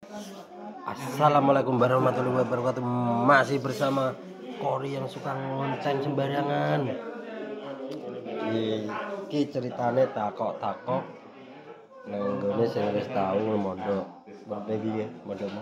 Assalamualaikum warahmatullahi wabarakatuh. Masih bersama Kori yang suka ngonceng sembarangan. Iki ceritane takok-takok nang nggone sing wis tau mondok. Mondok iki ya, mondokmu.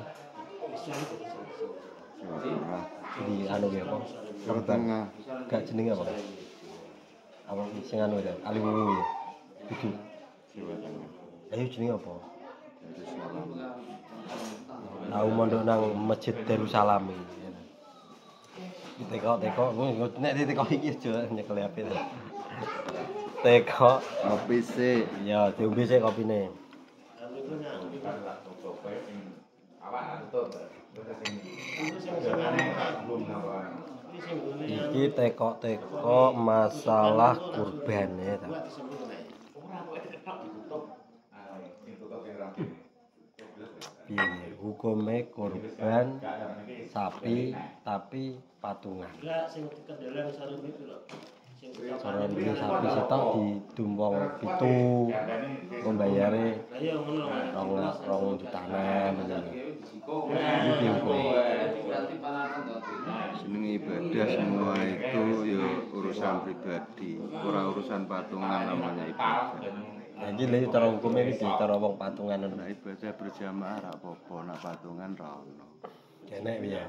Di anu ya apa? Jawa Tengah. Gak jenenge apa? Apa sing anu ya? Aliwuwu ya. Itu. Jawa Tengah. Ayo jenenge apa? Darussalam. Tahu mondok nang Masjid Darussalam iki. Teko nek teko iki aja nyekel HP. Teko Kopi sih. ya diombe sik kopine. Iki teko masalah kurban ya. Piye hukume kurban sapi tapi patungan. Cara iki sapi sitok didumpong 7 pembayare 2 jutanan ngono. Iki hukum. Seneng ibadah semua itu ya urusan pribadi, ora urusan patungan namanya ibadah. Jadi lha cara hukume iki cara wong patungan ngono. Nah, ibadah berjamaah ra apa-apa, nak patungan ra ono. Kenek piye?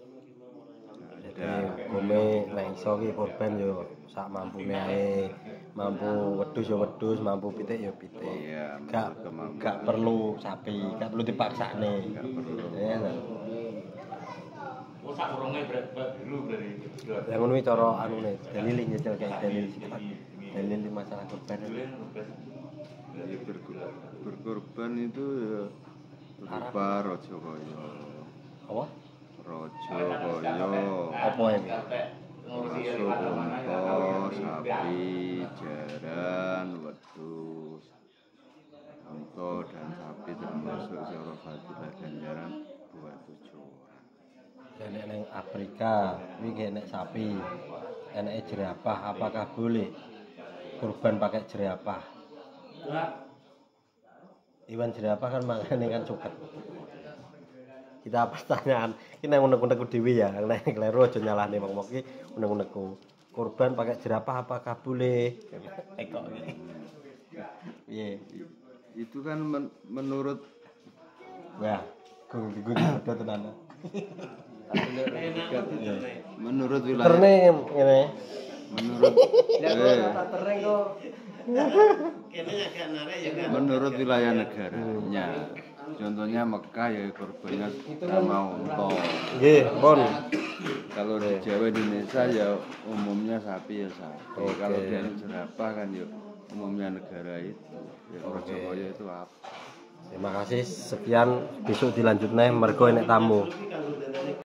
Jadi hukume nek iso ki kurban yo sak mampune ae. Mampu wedhus ya wedhus, mampu pitik ya pitik. Iya, Gak perlu sapi, gak perlu dipaksane. Gak perlu. Ya. Oh, sak urunge biru berarti. Lah ngono iki cara anune, dalil nyecel kayak dalil sifat. Dalil di masalah kurban. Ya, berkorban itu ya berupa rojo koyo. Apa? Rojo koyo. Apa iki? Masuk unta, sapi, jaran, wedhus. Unta dan sapi termasuk cara fadilah ganjaran buat tujuan. Nek ning Afrika iki nek sapi, enake jerapah, apakah boleh kurban pakai jerapah? Iwan jerapah kan mangane kan cuket. Kita pertanyaan, iki nang unek-unek dhewe ya, nek kleru aja nyalahne wong iki unek-unekku. Kurban pakai jerapah apakah boleh? Ekok iki. Piye? Itu kan menurut Wah, gung udah tenan. menurut wilayah Terne ngene. menurut menurut wilayah negaranya. Contohnya Mekah ya korbannya sama unta. Nggih, pun. Kalau di Jawa Indonesia ya umumnya sapi ya sapi. Oke. Kalau di jerapah kan ya umumnya negara itu. Ya Oke. Surabaya itu apa? Terima kasih. Sekian, besok dilanjut nih mergo enek tamu.